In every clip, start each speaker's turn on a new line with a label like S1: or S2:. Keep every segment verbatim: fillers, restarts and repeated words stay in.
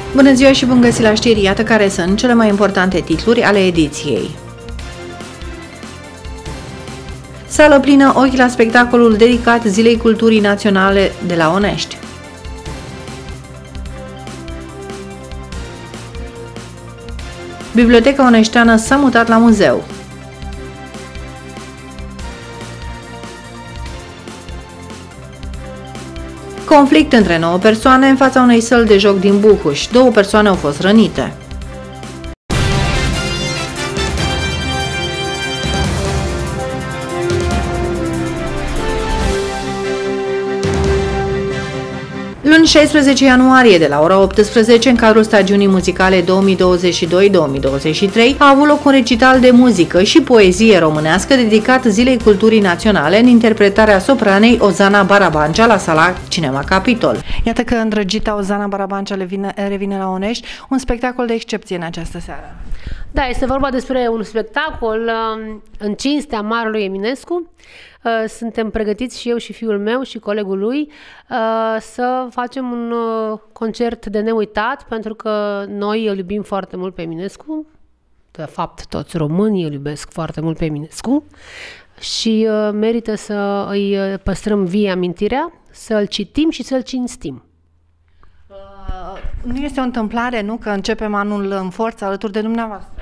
S1: Bună ziua și bun găsit la știri, iată care sunt cele mai importante titluri ale ediției. Sală plină ochi la spectacolul dedicat Zilei Culturii Naționale de la Onești. Biblioteca Oneșteană s-a mutat la muzeu. Conflict între nouă persoane în fața unei săli de joc din Buhuș. Două persoane au fost rănite. Luni șaisprezece ianuarie, de la ora optsprezece, în cadrul stagiunii muzicale două mii douăzeci și doi două mii douăzeci și trei, a avut loc un recital de muzică și poezie românească dedicat Zilei Culturii Naționale în interpretarea sopranei Ozana Barabancea la sala Cinema Capitol. Iată că îndrăgita Ozana Barabancea revine, revine la Onești, un spectacol de excepție în această seară.
S2: Da, este vorba despre un spectacol în cinstea Marelui Eminescu. Suntem pregătiți și eu și fiul meu și colegul lui să facem un concert de neuitat, pentru că noi îl iubim foarte mult pe Eminescu. De fapt, toți românii îl iubesc foarte mult pe Eminescu și merită să îi păstrăm vie amintirea, să-l citim și să-l cinstim.
S1: Nu este o întâmplare, nu, că începem anul în forță alături de dumneavoastră?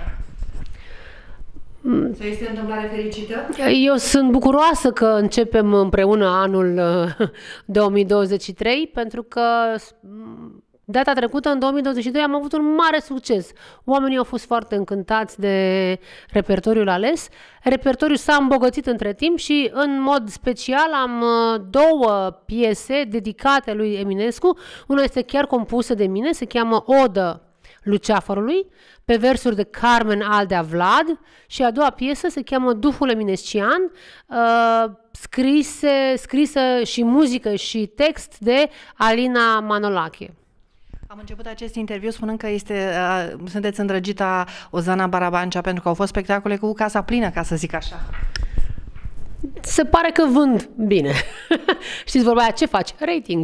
S1: Să este o întâmplare fericită?
S2: Eu sunt bucuroasă că începem împreună anul două mii douăzeci și trei, pentru că data trecută, în două mii douăzeci și doi, am avut un mare succes. Oamenii au fost foarte încântați de repertoriul ales. Repertoriul s-a îmbogățit între timp și, în mod special, am două piese dedicate lui Eminescu. Una este chiar compusă de mine, se cheamă Odă Luceafărului, pe versuri de Carmen Aldea Vlad, și a doua piesă se cheamă Duhul Eminescian, uh, scrise, scrisă și muzică și text de Alina Manolache.
S1: Am început acest interviu spunând că este, uh, sunteți îndrăgita Ozana Barabancea pentru că au fost spectacole cu casa plină, ca să zic așa.
S2: Se pare că vând bine. Știți vorba aia, ce faci? Rating.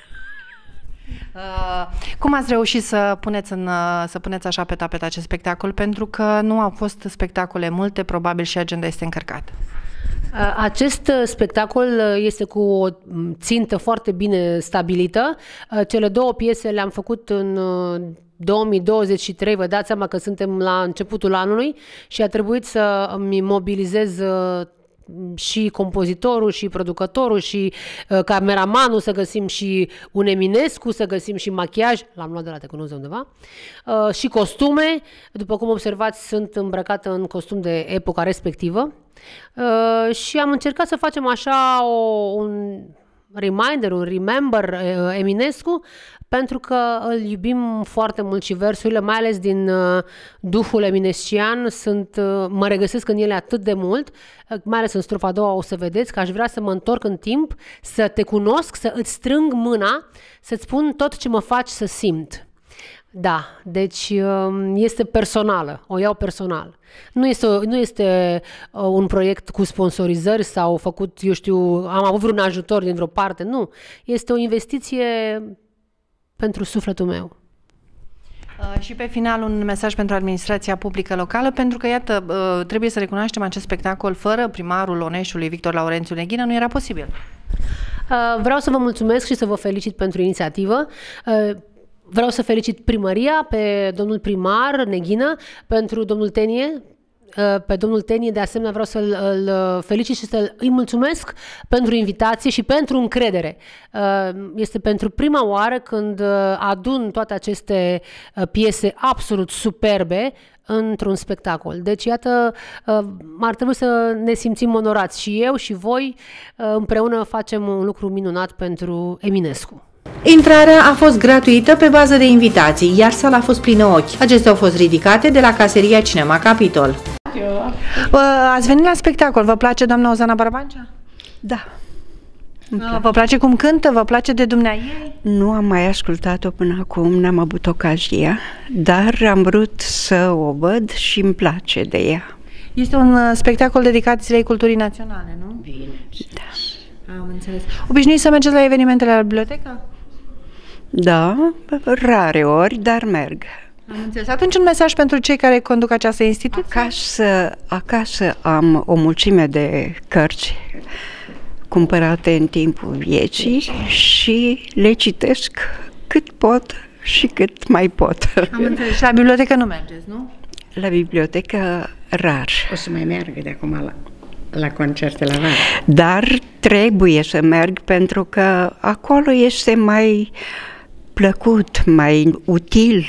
S1: Uh, cum ați reușit să puneți, în, uh, să puneți așa pe tapet acest spectacol? Pentru că nu au fost spectacole multe, probabil și agenda este încărcată.
S2: Uh, acest spectacol este cu o țintă foarte bine stabilită. Uh, cele două piese le-am făcut în uh, două mii douăzeci și trei, vă dați seama că suntem la începutul anului și a trebuit să îmi mobilizez uh, și compozitorul, și producătorul, și uh, cameramanul, să găsim și un Eminescu, să găsim și machiaj, l-am luat de la Te cunosc de undeva, uh, și costume. După cum observați, sunt îmbrăcată în costum de epoca respectivă uh, și am încercat să facem așa o, un reminder, un remember uh, Eminescu, pentru că îl iubim foarte mult și versurile, mai ales din uh, Duhul Eminescian, sunt, uh, mă regăsesc în ele atât de mult, uh, mai ales în strofa a doua o să vedeți că aș vrea să mă întorc în timp, să te cunosc, să îți strâng mâna, să-ți spun tot ce mă faci să simt. Da, deci uh, este personală, o iau personal. Nu este, nu este uh, un proiect cu sponsorizări sau făcut, eu știu, am avut vreun ajutor din vreo parte, nu. Este o investiție pentru sufletul meu.
S1: Uh, și pe final un mesaj pentru administrația publică locală, pentru că, iată, uh, trebuie să recunoaștem, acest spectacol fără primarul Oneștiului, Victor Laurențiu Neghină, nu era posibil.
S2: Uh, vreau să vă mulțumesc și să vă felicit pentru inițiativă. Uh, vreau să felicit primăria, pe domnul primar Neghină, pentru domnul Tenie, pe domnul Tenie, de asemenea vreau să-l felicit și să îi mulțumesc pentru invitație și pentru încredere. Este pentru prima oară când adun toate aceste piese absolut superbe într-un spectacol. Deci, iată, ar trebui să ne simțim onorați și eu și voi împreună facem un lucru minunat pentru Eminescu.
S1: Intrarea a fost gratuită pe bază de invitații, iar sala a fost plină ochi. Acestea au fost ridicate de la caseria Cinema Capitol. Ați venit la spectacol. Vă place doamna Ozana Barabancea?
S3: Da.
S1: Vă place cum cântă? Vă place de dumneaei?
S3: Nu am mai ascultat-o până acum, n-am avut ocazia, dar am vrut să o văd și îmi place de ea.
S1: Este un spectacol dedicat Zilei Culturii Naționale, nu?
S3: Bine. Da.
S1: Am înțeles. Obișnuiți să mergeți la evenimentele la bibliotecă?
S3: Da, rare ori, dar merg.
S1: Am înțeles. Atunci un mesaj pentru cei care conduc această instituție?
S3: Acasă, acasă am o mulțime de cărți cumpărate în timpul vieții și le citesc cât pot și cât mai pot.
S1: Am înțeles. Și la bibliotecă nu mergeți, nu?
S3: La bibliotecă rar.
S4: O să mai meargă de acum la, la concerte la vară.
S3: Dar trebuie să merg pentru că acolo este mai plăcut, mai util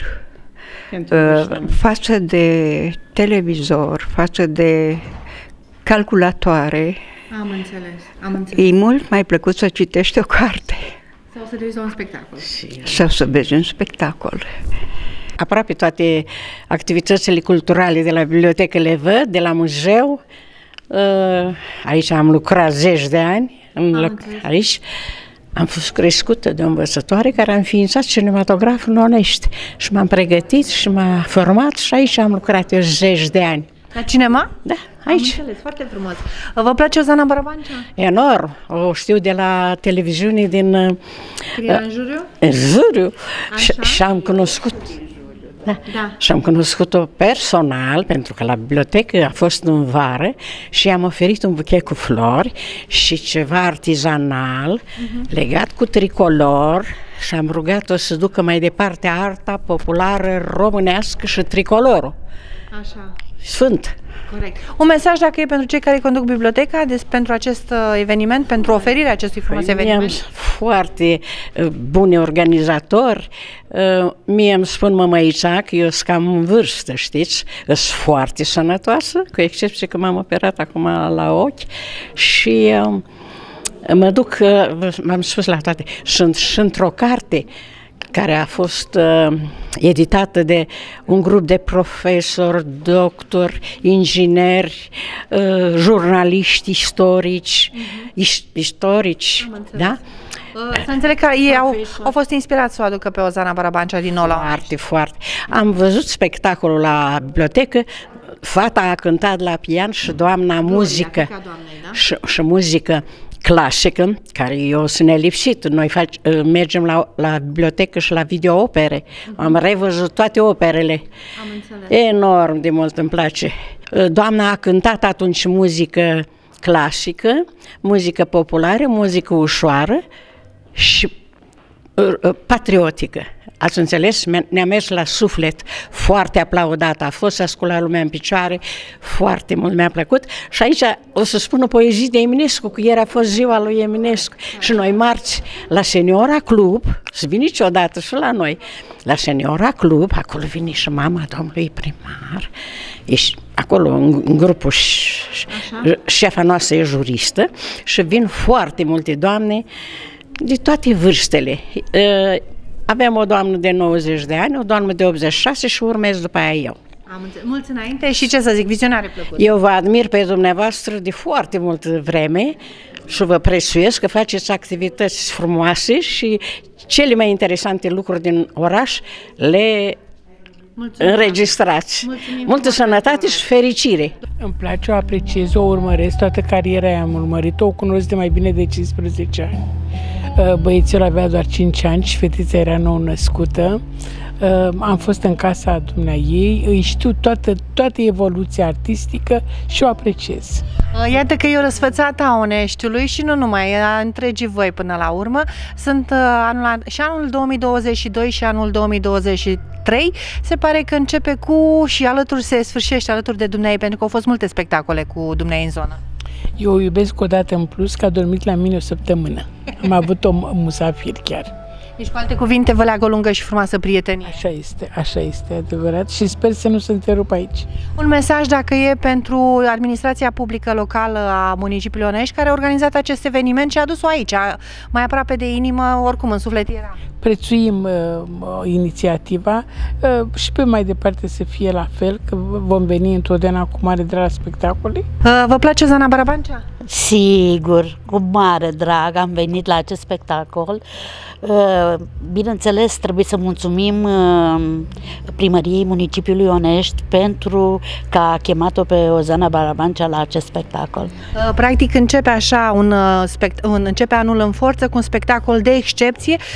S3: uh, față de televizor, față de calculatoare.
S1: Am înțeles. Am înțeles.
S3: E mult mai plăcut să citești o carte.
S1: Sau să te uiți la un spectacol.
S3: Sau să vezi un spectacol.
S4: Aproape toate activitățile culturale de la bibliotecă le văd, de la muzeu. Aici am lucrat zeci de ani. Am aici am fost crescută de o învățătoare care a înființat cinematograful în Onești și m-am pregătit și m-a format și aici am lucrat eu zeci de ani.
S1: La cinema?
S4: Da, aici.
S1: Am înțeles, foarte frumos. Vă place Ozana Barabancea?
S4: Enorm. O știu de la televiziune din...
S1: Scrierea în juriu?
S4: În juriu. Și, și am cunoscut... Da.
S1: Da.
S4: Și am cunoscut-o personal, pentru că la bibliotecă a fost în vară și i-am oferit un buchet cu flori și ceva artizanal uh-huh. legat cu tricolor și am rugat-o să ducă mai departe arta populară românească și tricolorul.
S1: Așa.
S4: Sfânt.
S1: Corect. Un mesaj, dacă e pentru cei care conduc biblioteca, des, pentru acest uh, eveniment, pentru oferirea acestui frumos
S4: păi
S1: eveniment?
S4: Mie am foarte uh, buni organizatori. Uh, mie îmi spun mămăița că eu sunt cam în vârstă, știți? Sunt foarte sănătoasă, cu excepție că m-am operat acum la ochi și uh, mă duc, uh, m-am spus la toate, sunt și într-o carte care a fost uh, editată de un grup de profesori, doctori, ingineri, uh, jurnaliști, istorici, uh-huh. is- istorici, da?
S1: Uh, să înțeleg că ei au, au fost inspirați să o aducă pe Ozana Barabancea din nou la
S4: Foarte, foarte. Am văzut spectacolul la bibliotecă, fata a cântat la pian și doamna muzică,
S1: doamnei, da?
S4: și, și muzică clasică, care eu sunt nelipsit. Noi fac, mergem la, la bibliotecă și la videoopere. Uh-huh. Am revăzut toate operele.
S1: Am înțeles.
S4: Enorm de mult îmi place. Doamna a cântat atunci muzică clasică, muzică populară, muzică ușoară și patriotică. Ați înțeles? Ne-a mers la suflet, foarte aplaudat, a fost să asculta lumea în picioare, foarte mult mi-a plăcut. Și aici o să spun o poezie de Eminescu, că ieri a fost ziua lui Eminescu. Și noi marți la Seniora Club, să vin niciodată și la noi, la Seniora Club, acolo vine și mama domnului primar, ești acolo în, în grupul, șefa noastră e juristă și vin foarte multe doamne de toate vârstele. Aveam o doamnă de nouăzeci de ani, o doamnă de optzeci și șase și urmez după aia eu.
S1: Am înțeles. Mulți înainte și ce să zic, vizionare plăcută.
S4: Eu vă admir pe dumneavoastră de foarte multă vreme și vă prețuiesc că faceți activități frumoase și cele mai interesante lucruri din oraș le Mulțumim. Înregistrați. Mulțumim. Multă sănătate și fericire.
S5: Îmi place, o apreciez, o urmăresc, toată cariera am urmărit-o, o cunosc de mai bine de cincisprezece ani. Băiețel avea doar cinci ani și fetița era nou născută. Am fost în casa dumneaei, îi știu toată, toată evoluția artistică și o apreciez.
S1: Iată că e o răsfățată a Oneștiului și nu numai, a întregii voi până la urmă. Sunt anul, și anul două mii douăzeci și doi și anul două mii douăzeci și trei. Se pare că începe cu și alături se sfârșește alături de dumneai, pentru că au fost multe spectacole cu dumneai în zonă.
S5: Eu o iubesc o dată în plus, că a dormit la mine o săptămână. Am avut o musafir chiar.
S1: Deci, cu alte cuvinte, vă leagă o lungă și frumoasă prietenie.
S5: Așa este, așa este adevărat și sper să nu se întrerup aici.
S1: Un mesaj, dacă e, pentru administrația publică locală a municipiului Onești, care a organizat acest eveniment și a adus-o aici, mai aproape de inimă, oricum în suflet era.
S5: Prețuim uh, inițiativa uh, și pe mai departe să fie la fel, că vom veni întotdeauna cu mare drag la spectacole.
S1: Uh, vă place Ozana Barabancea?
S6: Sigur, cu mare drag am venit la acest spectacol. Bineînțeles, trebuie să mulțumim primăriei municipiului Onești pentru că a chemat-o pe Ozana Barabancea la acest spectacol.
S1: Practic începe așa un, un începe anul în forță cu un spectacol de excepție în care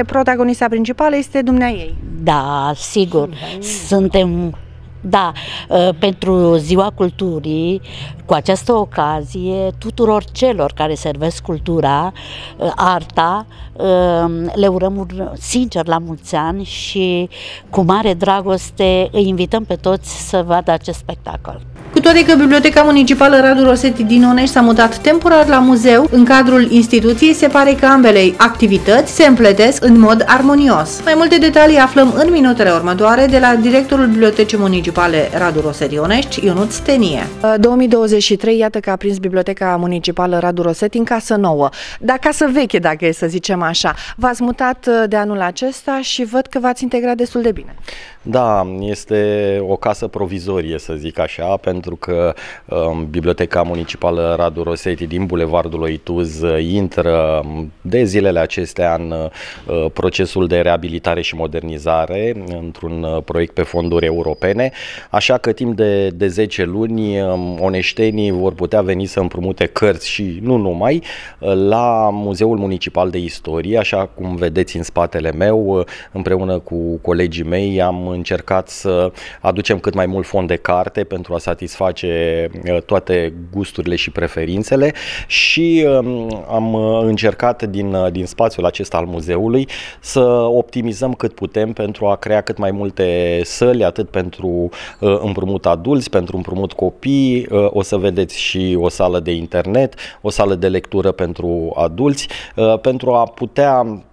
S1: care protagonista principală este dumneaei.
S6: Da, sigur, suntem... Da, pentru Ziua Culturii, cu această ocazie, tuturor celor care servesc cultura, arta, le urăm sincer la mulți ani și cu mare dragoste îi invităm pe toți să vadă acest spectacol.
S1: Cu toate că Biblioteca Municipală Radu Rosetti din Onești s-a mutat temporar la muzeu, în cadrul instituției se pare că ambele activități se împletesc în mod armonios. Mai multe detalii aflăm în minutele următoare de la directorul Bibliotecii Municipale Radu Rosetti Onești, Ionuț Stenie. două mii douăzeci și trei, iată că a prins Biblioteca Municipală Radu Rosetti în casă nouă, dar casă veche, dacă e să zicem așa. V-ați mutat de anul acesta și văd că v-ați integrat destul de bine.
S7: Da, este o casă provizorie, să zic așa, pentru că um, Biblioteca Municipală Radu Rosetti din Bulevardul Oituz intră de zilele acestea în uh, procesul de reabilitare și modernizare într-un uh, proiect pe fonduri europene, așa că timp de, de zece luni um, oneștenii vor putea veni să împrumute cărți și nu numai uh, la Muzeul Municipal de Istorie, așa cum vedeți în spatele meu, uh, împreună cu colegii mei am încercat să aducem cât mai mult fond de carte pentru a satisface toate gusturile și preferințele și am încercat din, din spațiul acesta al muzeului să optimizăm cât putem pentru a crea cât mai multe săli, atât pentru împrumut adulți, pentru împrumut copii, o să vedeți și o sală de internet, o sală de lectură pentru adulți, pentru a putea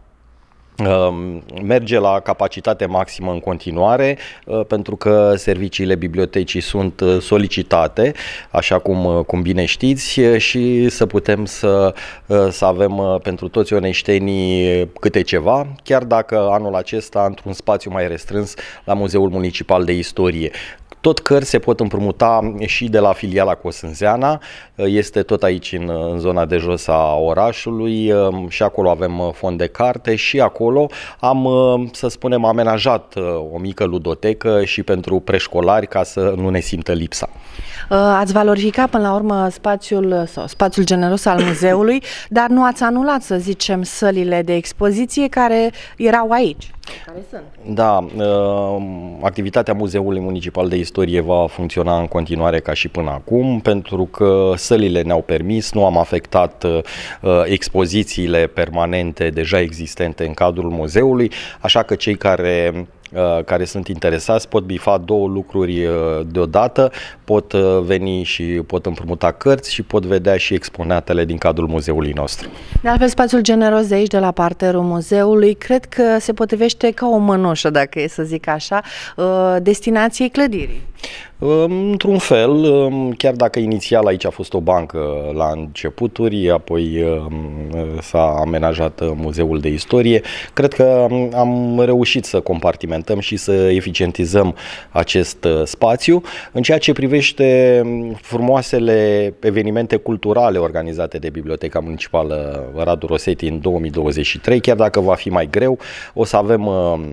S7: merge la capacitate maximă în continuare, pentru că serviciile bibliotecii sunt solicitate, așa cum, cum bine știți, și să putem să, să avem pentru toți oneștenii câte ceva, chiar dacă anul acesta într-un spațiu mai restrâns la Muzeul Municipal de Istorie. Tot cărți se pot împrumuta și de la filiala Cosânzeana, este tot aici în, în zona de jos a orașului și acolo avem fond de carte și acolo am, să spunem, amenajat o mică ludotecă și pentru preșcolari ca să nu ne simtă lipsa.
S1: Ați valorificat până la urmă spațiul, sau spațiul generos al muzeului, dar nu ați anulat, să zicem, sălile de expoziție care erau aici. Care sunt.
S7: Da, activitatea Muzeului Municipal de Istorie va funcționa în continuare ca și până acum, pentru că sălile ne-au permis, nu am afectat expozițiile permanente deja existente în cadrul muzeului, așa că cei care care sunt interesați pot bifa două lucruri deodată, pot veni și pot împrumuta cărți și pot vedea și exponatele din cadrul muzeului nostru.
S1: De altfel, spațiul generos de aici, de la parterul muzeului, cred că se potrivește ca o mănușă, dacă e să zic așa, destinației clădirii.
S7: Într-un fel, chiar dacă inițial aici a fost o bancă la începuturi, apoi s-a amenajat Muzeul de Istorie, cred că am reușit să compartimentăm și să eficientizăm acest spațiu. În ceea ce privește frumoasele evenimente culturale organizate de Biblioteca Municipală Radu Rosetti în două mii douăzeci și trei, chiar dacă va fi mai greu, o să avem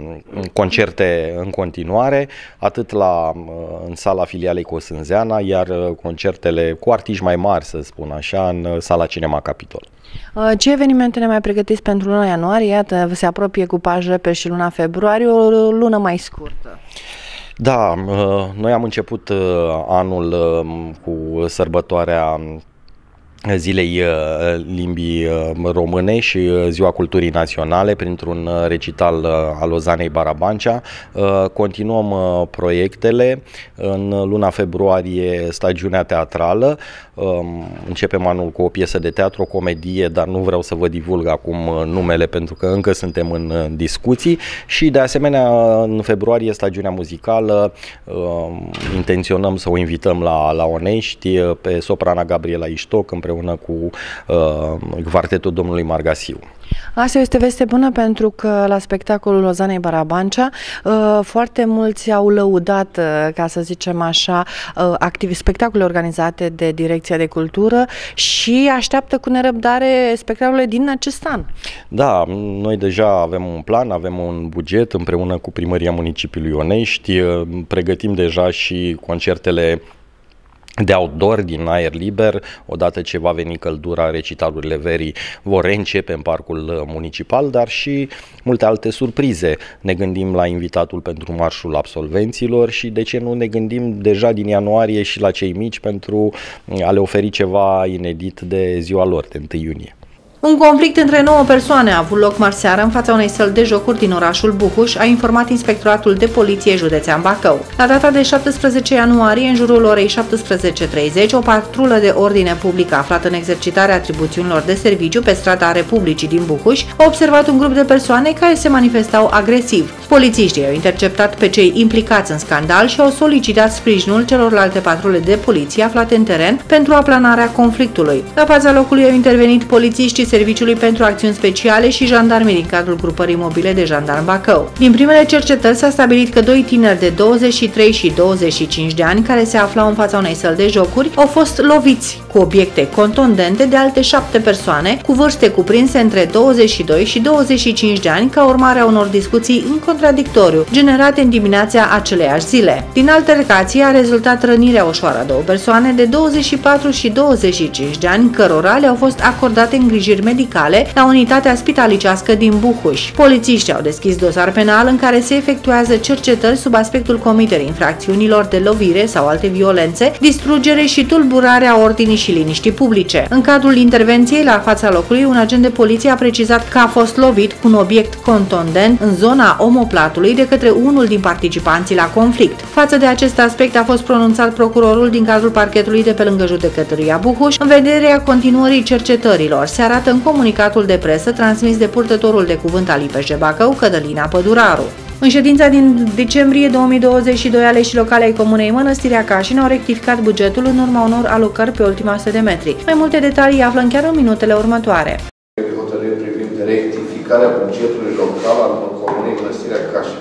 S7: concerte în continuare, atât la în sala filialei Cosânzeana, iar concertele cu artiști mai mari, să spun așa, în sala Cinema Capitol.
S1: Ce evenimente ne mai pregătiți pentru luna ianuarie? Iată, se apropie cu pași repede și luna februarie, o lună mai scurtă.
S7: Da, noi am început anul cu sărbătoarea Zilei Limbii Române și Ziua Culturii Naționale printr-un recital al Ozanei Barabancea. Continuăm proiectele. În luna februarie stagiunea teatrală. Începem anul cu o piesă de teatru, o comedie, dar nu vreau să vă divulg acum numele pentru că încă suntem în discuții. Și de asemenea în februarie stagiunea muzicală. Intenționăm să o invităm la, la Onești pe soprana Gabriela Iștoc împreună cu uh, Quartetul domnului Margasiu.
S1: Asta este veste bună pentru că la spectacolul Ozanei Barabancea uh, foarte mulți au lăudat, uh, ca să zicem așa, uh, activi, spectacole organizate de Direcția de Cultură și așteaptă cu nerăbdare spectacolele din acest an.
S7: Da, noi deja avem un plan, avem un buget împreună cu Primăria Municipiului Onești, uh, pregătim deja și concertele de outdoor, din aer liber. Odată ce va veni căldura, recitalurile verii vor reîncepe în parcul municipal, dar și multe alte surprize. Ne gândim la invitatul pentru marșul absolvenților și de ce nu ne gândim deja din ianuarie și la cei mici pentru a le oferi ceva inedit de ziua lor, de întâi iunie.
S1: Un conflict între nouă persoane a avut loc marțeară în fața unei săli de jocuri din orașul Buhuș, a informat Inspectoratul de Poliție Județean Bacău. La data de șaptesprezece ianuarie, în jurul orei șaptesprezece treizeci, o patrulă de ordine publică aflată în exercitarea atribuțiunilor de serviciu pe strada Republicii din Buhuș a observat un grup de persoane care se manifestau agresiv. Polițiștii au interceptat pe cei implicați în scandal și au solicitat sprijinul celorlalte patrule de poliție aflate în teren pentru aplanarea conflictului. La fața locului au intervenit polițiștii Serviciului pentru Acțiuni Speciale și jandarmii din cadrul grupării mobile de jandarm Bacău. Din primele cercetări s-a stabilit că doi tineri de douăzeci și trei și douăzeci și cinci de ani care se aflau în fața unei săli de jocuri au fost loviți cu obiecte contundente de alte șapte persoane cu vârste cuprinse între douăzeci și doi și douăzeci și cinci de ani ca urmare a unor discuții în contradictoriu generate în dimineața aceleiași zile. Din altercație a rezultat rănirea ușoară a două persoane de douăzeci și patru și douăzeci și cinci de ani cărora le-au fost acordate îngrijiri medicale la unitatea spitalicească din Buhuș. Polițiștii au deschis dosar penal în care se efectuează cercetări sub aspectul comiterii infracțiunilor de lovire sau alte violențe, distrugere și tulburare a ordinii și liniștii publice. În cadrul intervenției la fața locului, un agent de poliție a precizat că a fost lovit cu un obiect contundent în zona omoplatului de către unul din participanții la conflict. Față de acest aspect a fost pronunțat procurorul din cadrul parchetului de pe lângă judecătoria Buhuș în vederea continuării cercetărilor. Se arată în comunicatul de presă transmis de purtătorul de cuvânt al I P J Bacău, Cătălina Păduraru. În ședința din decembrie două mii douăzeci și doi, aleșii locale ai Comunei Mănăstirea Cașin au rectificat bugetul în urma unor alocări pe ultima o sută de metri. Mai multe detalii aflăm chiar în minutele următoare.
S8: Hotărâri privind rectificarea bugetului local al Comunei Mănăstirea Cașin.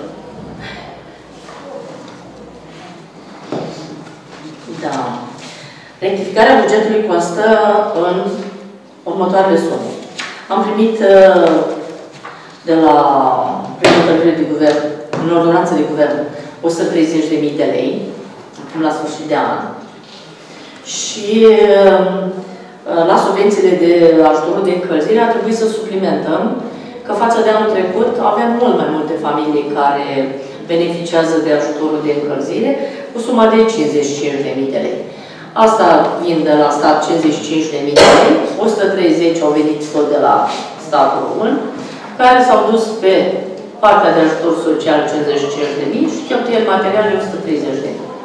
S9: Da. Rectificarea bugetului constă în următoarele sume. Am primit de la prima hotărâre de guvern, în ordonanță de guvern, o sută treizeci de mii de lei, acum la sfârșit de an. Și la subvențiile de ajutorul de încălzire a trebuit să suplimentăm că față de anul trecut avem mult mai multe familii care beneficiază de ajutorul de încălzire cu suma de cincizeci și cinci de mii de lei. Asta vin de la stat cincizeci și cinci de mii de lei, o sută treizeci au venit tot de la statul român, care s-au dus pe partea de ajutor social cincizeci și cinci de mii și cheltuieli materiale o sută treizeci de mii.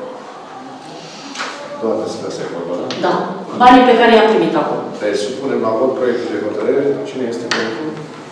S8: Toate sunt astea acolo, da?
S9: Da. Banii pe care i-am primit acum.
S8: Deci supunem la vot proiectul de hotărâre. Cine este pentru?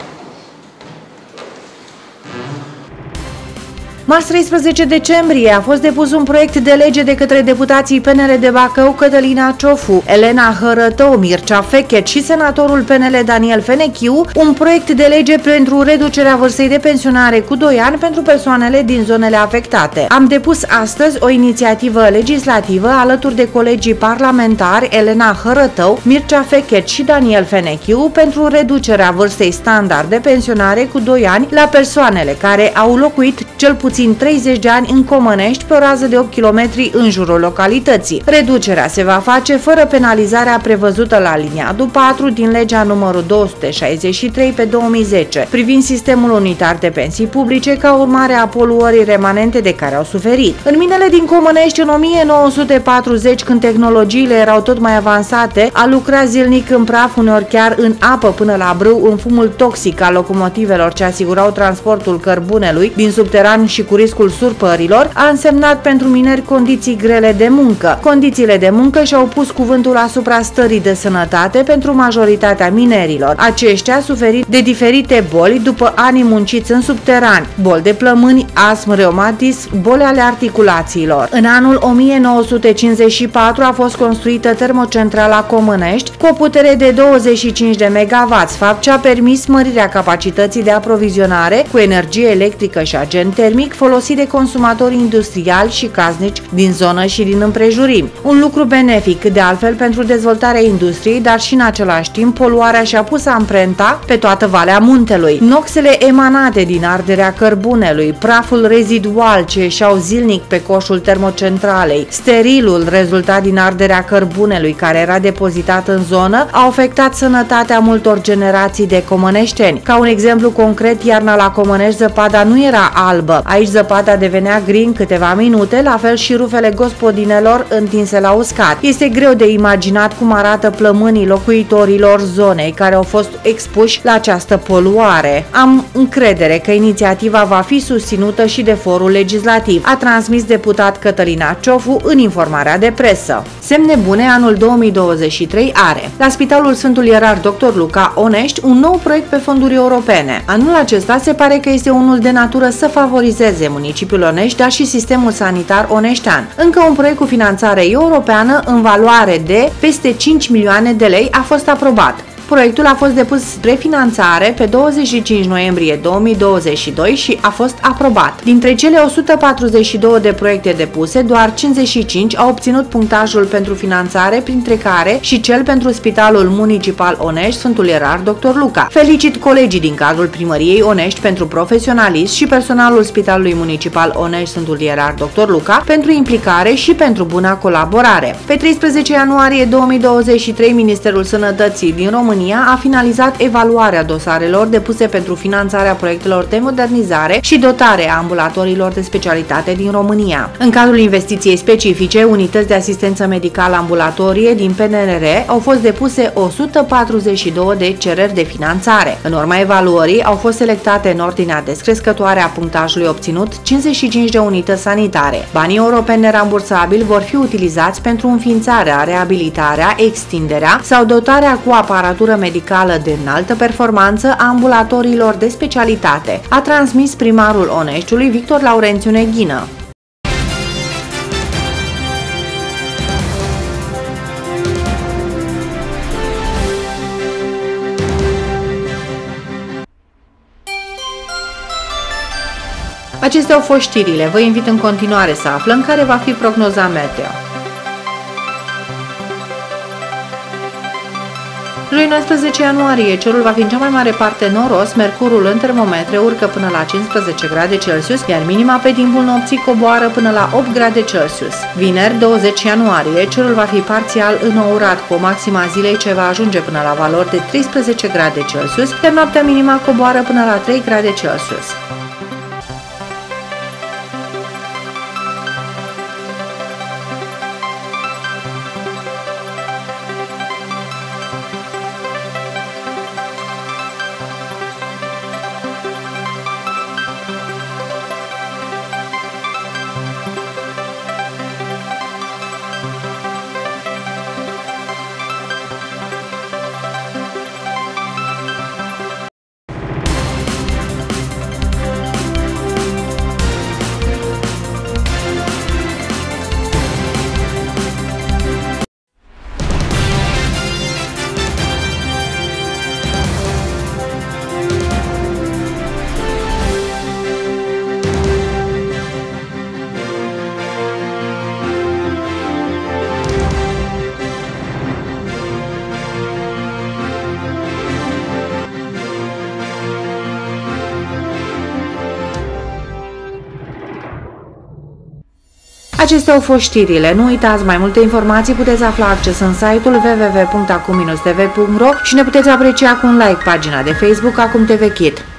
S1: Marți treisprezece decembrie a fost depus un proiect de lege de către deputații P N L de Bacău Cătălina Ciofu, Elena Hărătău, Mircea Fechet și senatorul P N L Daniel Fenechiu, un proiect de lege pentru reducerea vârstei de pensionare cu doi ani pentru persoanele din zonele afectate. Am depus astăzi o inițiativă legislativă alături de colegii parlamentari Elena Hărătău, Mircea Fechet și Daniel Fenechiu pentru reducerea vârstei standard de pensionare cu doi ani la persoanele care au locuit cel puțin treizeci de ani în Comănești pe o rază de opt kilometri în jurul localității. Reducerea se va face fără penalizarea prevăzută la aliniatul patru din legea numărul două sute șaizeci și trei pe două mii zece privind sistemul unitar de pensii publice ca urmare a poluării remanente de care au suferit. În minele din Comănești, în o mie nouă sute patruzeci, când tehnologiile erau tot mai avansate, a lucrat zilnic în praf, uneori chiar în apă până la brâu, în fumul toxic al locomotivelor ce asigurau transportul cărbunelui din subteran și cu riscul surpărilor, a însemnat pentru mineri condiții grele de muncă. Condițiile de muncă și-au pus cuvântul asupra stării de sănătate pentru majoritatea minerilor. Aceștia suferit de diferite boli după ani munciți în subteran, boli de plămâni, astm, reumatism, boli ale articulațiilor. În anul o mie nouă sute cincizeci și patru a fost construită termocentrala Comănești cu o putere de douăzeci și cinci de megawatts, fapt ce a permis mărirea capacității de aprovizionare cu energie electrică și agent termic folosit de consumatori industriali și casnici din zonă și din împrejurimi. Un lucru benefic, de altfel, pentru dezvoltarea industriei, dar și în același timp poluarea și-a pus amprenta pe toată Valea Muntelui. Noxele emanate din arderea cărbunelui, praful rezidual ce ieșeau zilnic pe coșul termocentralei, sterilul rezultat din arderea cărbunelui care era depozitat în zonă, au afectat sănătatea multor generații de comăneșteni. Ca un exemplu concret, iarna la Comănești zăpada nu era albă. Aici zăpada devenea gri în câteva minute, la fel și rufele gospodinelor întinse la uscat. Este greu de imaginat cum arată plămânii locuitorilor zonei care au fost expuși la această poluare. Am încredere că inițiativa va fi susținută și de forul legislativ, a transmis deputat Cătălina Ciofu în informarea de presă. Semne bune anul două mii douăzeci și trei are. La Spitalul Sfântul Ierarh doctor Luca Onești, un nou proiect pe fonduri europene. Anul acesta se pare că este unul de natură să favorizeze municipiul Onești, dar și sistemul sanitar oneștean. Încă un proiect cu finanțare europeană în valoare de peste cinci milioane de lei a fost aprobat. Proiectul a fost depus spre finanțare pe douăzeci și cinci noiembrie două mii douăzeci și doi și a fost aprobat. Dintre cele o sută patruzeci și două de proiecte depuse, doar cincizeci și cinci au obținut punctajul pentru finanțare, printre care și cel pentru Spitalul Municipal Onești Sfântul Ierarh doctor Luca. Felicit colegii din cadrul Primăriei Onești pentru profesionalism și personalul Spitalului Municipal Onești Sfântul Ierarh doctor Luca pentru implicare și pentru buna colaborare. Pe treisprezece ianuarie două mii douăzeci și trei, Ministerul Sănătății din România a finalizat evaluarea dosarelor depuse pentru finanțarea proiectelor de modernizare și dotare a ambulatorilor de specialitate din România. În cadrul investiției specifice, unități de asistență medicală ambulatorie din P N R R au fost depuse o sută patruzeci și două de cereri de finanțare. În urma evaluării au fost selectate în ordinea descrescătoare a punctajului obținut cincizeci și cinci de unități sanitare. Banii europeni nerambursabili vor fi utilizați pentru înființarea, reabilitarea, extinderea sau dotarea cu aparatură medicală de înaltă performanță a ambulatorilor de specialitate, a transmis primarul Oneștiului Victor Laurențiu Neghină. Acestea au fost știrile. Vă invit în continuare să aflăm care va fi prognoza meteo. Joi nouăsprezece ianuarie, cerul va fi în cea mai mare parte noros, mercurul în termometre urcă până la cincisprezece grade Celsius, iar minima pe timpul nopții coboară până la opt grade Celsius. Vineri, douăzeci ianuarie, cerul va fi parțial înourat, cu o maxima zilei ce va ajunge până la valori de treisprezece grade Celsius, iar noaptea minima coboară până la trei grade Celsius. Acestea au fost știrile. Nu uitați, mai multe informații puteți afla accesând site-ul w w w punct acum t v punct ro și ne puteți aprecia cu un like pagina de Facebook Acum T V Kid.